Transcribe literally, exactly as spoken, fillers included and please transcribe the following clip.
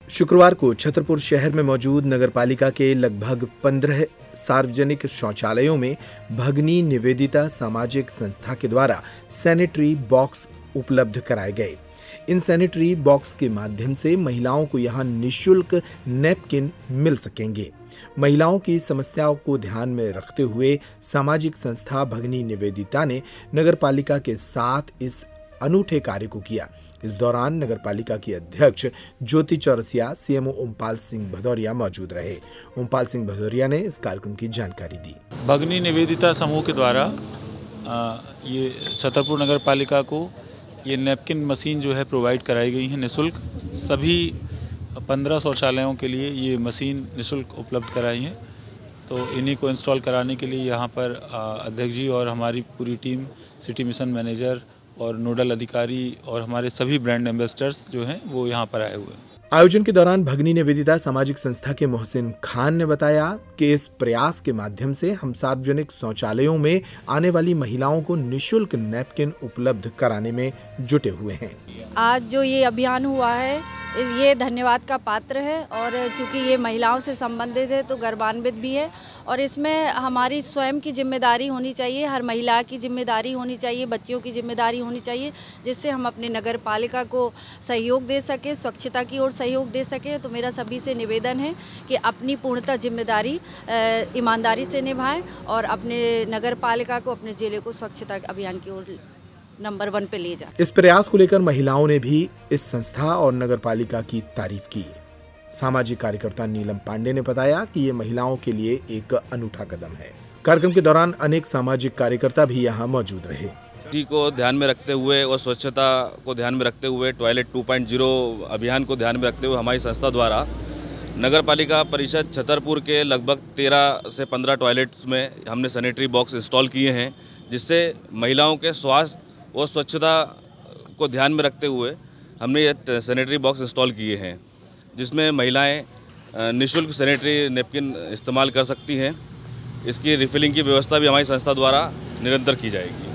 शुक्रवार को छतरपुर शहर में मौजूद नगरपालिका के लगभग पंद्रह सार्वजनिक शौचालयों में भगनी निवेदिता सामाजिक संस्था के द्वारा सैनिटरी बॉक्स उपलब्ध कराए गए। इन सैनिटरी बॉक्स के माध्यम से महिलाओं को यहां निःशुल्क नैपकिन मिल सकेंगे। महिलाओं की समस्याओं को ध्यान में रखते हुए सामाजिक संस्था भगनी निवेदिता ने नगरपालिका के साथ इस अनूठे कार्य को किया। इस दौरान नगरपालिका की अध्यक्ष ज्योति चौरसिया, सीएमओ ओमपाल सिंह भदौरिया मौजूद रहे। ओमपाल सिंह भदौरिया ने इस कार्यक्रम की जानकारी दी। भगनी निवेदिता समूह के द्वारा आ, ये छतरपुर नगरपालिका को ये नैपकिन मशीन जो है प्रोवाइड कराई गई है निःशुल्क। सभी पंद्रह शौचालयों के लिए ये मशीन निःशुल्क उपलब्ध कराई है। तो इन्हीं को इंस्टॉल कराने के लिए यहाँ पर अध्यक्ष जी और हमारी पूरी टीम, सिटी मिशन मैनेजर और नोडल अधिकारी और हमारे सभी ब्रांड एम्बेसडर्स जो हैं वो यहाँ पर आए हुए हैं। आयोजन के दौरान भगनी निवेदिता सामाजिक संस्था के मोहसिन खान ने बताया कि इस प्रयास के माध्यम से हम सार्वजनिक शौचालयों में आने वाली महिलाओं को निःशुल्क नैपकिन उपलब्ध कराने में जुटे हुए हैं। आज जो ये अभियान हुआ है ये धन्यवाद का पात्र है और चूँकि ये महिलाओं से संबंधित है तो गर्वान्वित भी है और इसमें हमारी स्वयं की जिम्मेदारी होनी चाहिए, हर महिला की जिम्मेदारी होनी चाहिए, बच्चियों की जिम्मेदारी होनी चाहिए, जिससे हम अपने नगर पालिका को सहयोग दे सकें, स्वच्छता की ओर सहयोग दे सकें। तो मेरा सभी से निवेदन है कि अपनी पूर्णतः जिम्मेदारी ईमानदारी से निभाएं और अपने नगर पालिका को, अपने जिले को स्वच्छता अभियान की ओर नंबर वन पे ले जा। इस प्रयास को लेकर महिलाओं ने भी इस संस्था और नगरपालिका की तारीफ की। सामाजिक कार्यकर्ता नीलम पांडे ने बताया कि ये महिलाओं के लिए एक अनूठा कदम है। कार्यक्रम के दौरान अनेक सामाजिक कार्यकर्ता भी यहाँ मौजूद रहे। सिटी को ध्यान में रखते हुए और स्वच्छता को ध्यान में रखते हुए टॉयलेट टू पॉइंट ज़ीरो अभियान को ध्यान में रखते हुए हमारी संस्था द्वारा नगरपालिका परिषद छतरपुर के लगभग तेरह से पंद्रह टॉयलेट्स में हमने सैनिटरी बॉक्स इंस्टॉल किए हैं, जिससे महिलाओं के स्वास्थ्य और स्वच्छता को ध्यान में रखते हुए हमने ये सैनिटरी बॉक्स इंस्टॉल किए हैं, जिसमें महिलाएं निःशुल्क सैनिटरी नैपकिन इस्तेमाल कर सकती हैं। इसकी रिफिलिंग की व्यवस्था भी हमारी संस्था द्वारा निरंतर की जाएगी।